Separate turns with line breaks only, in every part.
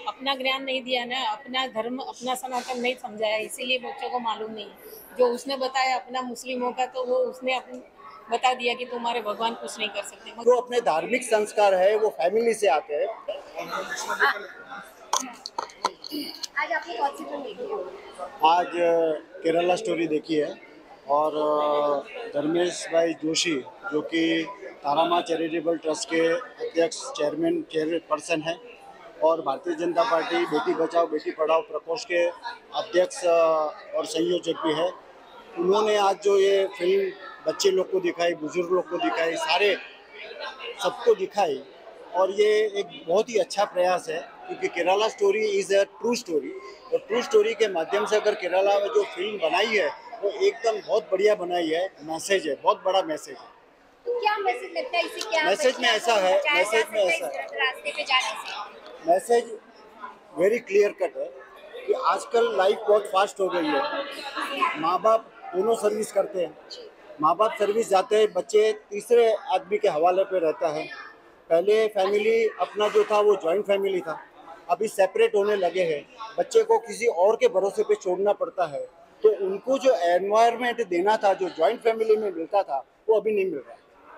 अपना ज्ञान नहीं दिया ना, अपना धर्म अपना सनातन नहीं समझाया, इसीलिए बच्चों को मालूम नहीं है। जो उसने बताया अपना मुस्लिमों का, तो वो उसने अपने बता दिया कि तुम्हारे भगवान कुछ नहीं कर सकते।
जो अपने धार्मिक संस्कार है वो फैमिली से आते हैं।
आज आपने कौन सी फिल्म देखी है?
आज केरला स्टोरी देखी है और धर्मेश भाई जोशी जो कि तारामा चैरिटेबल ट्रस्ट के अध्यक्ष चेयरपर्सन हैं और भारतीय जनता पार्टी बेटी बचाओ बेटी पढ़ाओ प्रकोष्ठ के अध्यक्ष और संयोजक भी है। उन्होंने आज जो ये फिल्म बच्चे लोग को दिखाई, बुजुर्ग लोग को दिखाई, सारे सबको दिखाई और ये एक बहुत ही अच्छा प्रयास है क्योंकि Kerala story is a true story और ट्रू स्टोरी के माध्यम से अगर केरला में जो फिल्म बनाई है वो एकदम बहुत बढ़िया बनाई है। मैसेज है, बहुत बड़ा मैसेज है।
तो क्या मैसेज लगता है इसे, क्या
मैसेज में ऐसा है, मैसेज में ऐसा है,
रास्ते पे जाने से?
मैसेज वेरी क्लियर कट है कि आजकल लाइफ बहुत फास्ट हो गई है। माँ बाप दोनों सर्विस करते हैं, माँ बाप सर्विस जाते हैं, बच्चे तीसरे आदमी के हवाले पे रहता है। पहले फैमिली अपना जो था वो जॉइंट फैमिली था, अभी सेपरेट होने लगे हैं, बच्चे को किसी और के भरोसे पे छोड़ना पड़ता है। तो उनको जो एनवायरनमेंट देना था, जो जॉइंट फैमिली में मिलता था, वो अभी नहीं मिल रहा।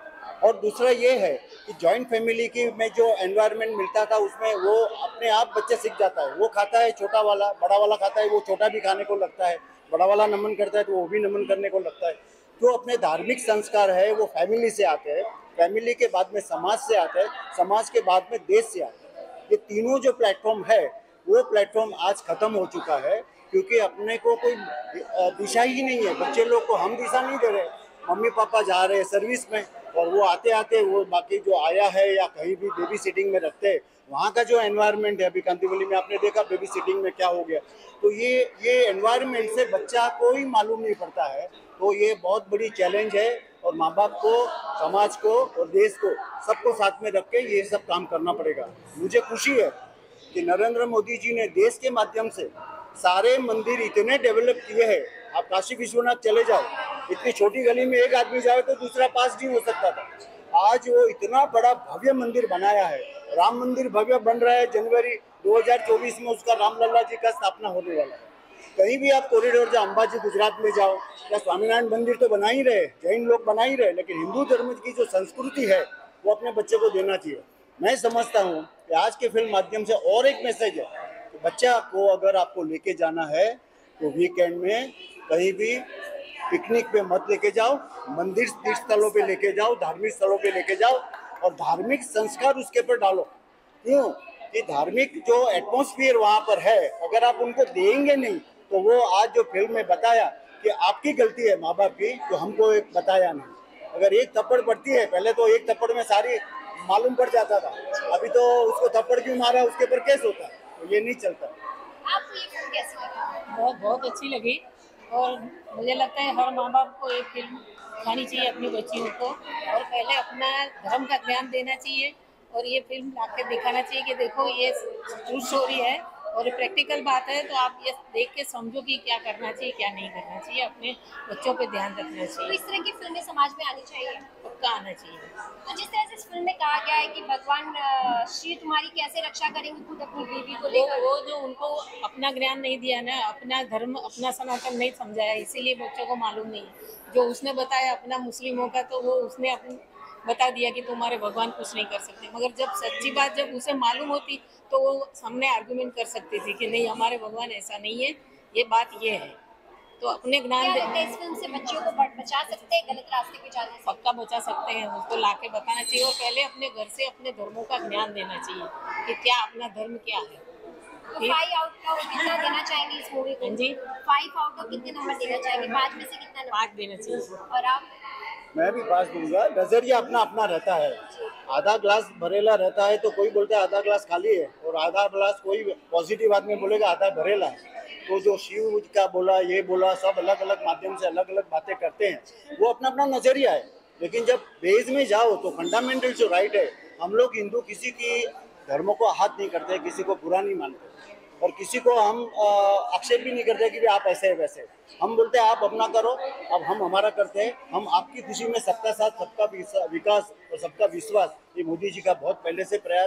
और दूसरा ये है कि जॉइंट फैमिली की में जो एनवायरनमेंट मिलता था उसमें वो अपने आप बच्चे सीख जाता है। वो खाता है छोटा वाला, बड़ा वाला खाता है, वो छोटा भी खाने को लगता है, बड़ा वाला नमन करता है तो वो भी नमन करने को लगता है। जो अपने धार्मिक संस्कार है वो फैमिली से आते हैं, फैमिली के बाद में समाज से आते हैं, समाज के बाद में देश से आते हैं। ये तीनों जो प्लेटफॉर्म है वो प्लेटफॉर्म आज खत्म हो चुका है क्योंकि अपने को कोई दिशा ही नहीं है। बच्चे लोग को हम दिशा नहीं दे रहे, मम्मी पापा जा रहे हैं सर्विस में और वो आते आते वो बाकी जो आया है या कहीं भी बेबी सिटिंग में रखते हैं, वहाँ का जो एनवायरनमेंट है, अभी कांतिवली में आपने देखा बेबी सिटिंग में क्या हो गया। तो ये एनवायरनमेंट से बच्चा को ही मालूम नहीं पड़ता है। तो ये बहुत बड़ी चैलेंज है और माँ बाप को, समाज को और देश को सबको साथ में रख के ये सब काम करना पड़ेगा। मुझे खुशी है कि नरेंद्र मोदी जी ने देश के माध्यम से सारे मंदिर इतने डेवलप किए हैं। आप काशी विश्वनाथ चले जाओ, इतनी छोटी गली में एक आदमी जाए तो दूसरा पास नहीं हो सकता था। आज वो इतना बड़ा भव्य मंदिर बनाया है, राम मंदिर भव्य बन रहा है। जनवरी 2024 में उसका रामलला जी का स्थापना होने वाला है। कहीं भी आप कॉरिडोर जाओ, अंबाजी गुजरात में जाओ या स्वामीनारायण मंदिर तो बना ही रहे, जैन लोग बना ही रहे, लेकिन हिंदू धर्म की जो संस्कृति है वो अपने बच्चे को देना चाहिए। मैं समझता हूँ कि आज के फिल्म माध्यम से और एक मैसेज है कि बच्चा को अगर आपको लेके जाना है तो वीकेंड में कहीं भी पिकनिक पे मत लेके जाओ, मंदिर तीर्थ स्थलों पे लेके जाओ, धार्मिक स्थलों पे लेके जाओ और धार्मिक संस्कार उसके ऊपर डालो। क्यों कि धार्मिक जो एटमॉस्फेयर वहाँ पर है अगर आप उनको देंगे नहीं तो वो आज जो फिल्म में बताया कि आपकी गलती है माँ बाप की, तो हमको एक बताया नहीं। अगर एक थप्पड़ पड़ती है, पहले तो एक थप्पड़ में सारी मालूम पड़ जाता था, अभी तो उसको थप्पड़ क्यों मारा उसके ऊपर केस होता है, तो ये नहीं चलता।
आपको ये फिल्म कैसी लगी?
बहुत बहुत अच्छी लगी और मुझे लगता है हर माँ बाप को एक फिल्म दिखानी चाहिए अपनी बच्चियों को, और पहले अपना धर्म का ध्यान देना चाहिए और ये फिल्म लाके दिखाना चाहिए कि देखो ये ट्रू स्टोरी है और प्रैक्टिकल बात है। तो आप ये देख के समझो कि क्या करना चाहिए क्या नहीं करना चाहिए, अपने बच्चों पे ध्यान रखना
तो
चाहिए,
इस तरह की फिल्में समाज में आनी चाहिए।
पक्का आना चाहिए।
तो जिस तरह से इस फिल्म में कहा गया है कि भगवान श्री तुम्हारी कैसे रक्षा करेंगे खुद अपनी बीवी को लेकर,
वो जो उनको अपना ज्ञान नहीं दिया ना, अपना धर्म अपना सनातन नहीं समझाया, इसीलिए बच्चों को मालूम नहीं है। जो उसने बताया अपना मुस्लिमों का, तो वो उसने अपने बता दिया कि तुम्हारे भगवान कुछ नहीं कर सकते। मगर जब सच्ची बात जब उसे मालूम होती तो वो सामने आर्गुमेंट कर सकती थी कि नहीं हमारे भगवान ऐसा नहीं है, ये बात ये है। तो अपने ज्ञान
क्या लगता है इस फिल्म से बच्चों को बचा सकते हैं गलत रास्ते पे जाने से?
पक्का बचा सकते हैं, उसको लाके बताना चाहिए और पहले अपने घर से अपने धर्मों का ज्ञान देना चाहिए कि क्या अपना धर्म क्या है।
तो 5 आउट का कितना देना चाहेंगे इस मूवी को?
हाँ जी,
5 आउट का कितने नंबर देना चाहेंगे? 5 में से कितना नंबर?
5 देना चाहिए।
और आप?
मैं भी पास दूंगा। नजरिया अपना अपना रहता है। आधा ग्लास भरेला रहता है तो कोई बोलता है आधा ग्लास खाली है, और आधा ग्लास कोई पॉजिटिव आदमी बोलेगा आधा भरेला है। तो जो शिव का बोला, ये बोला, सब अलग अलग माध्यम से अलग अलग बातें करते हैं, वो अपना अपना नजरिया है। लेकिन जब बेस में जाओ तो फंडामेंटल जो राइट है, हम लोग हिंदू किसी की धर्मों को हाथ नहीं करते, किसी को बुरा नहीं मानते और किसी को हम आक्षेप भी नहीं करते कि भी आप ऐसे है वैसे। हम बोलते हैं आप अपना करो, अब हम हमारा करते हैं। हम आपकी खुशी में सबका साथ, सबका विकास और सबका विश्वास, ये मोदी जी का बहुत पहले से प्रयास है।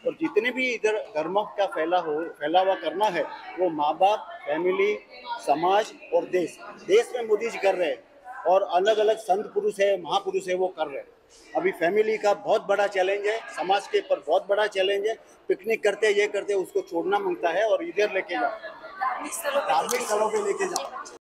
और जितने भी इधर धर्मों का फैलावा करना है वो माँ बाप, फैमिली, समाज और देश में मोदी जी कर रहे हैं और अलग अलग संत पुरुष है, महापुरुष है, वो कर रहे हैं। अभी फैमिली का बहुत बड़ा चैलेंज है, समाज के ऊपर बहुत बड़ा चैलेंज है। पिकनिक करते ये करते उसको छोड़ना मांगता है और इधर लेके जाओ, धार्मिक स्थलों पे लेके जाओ।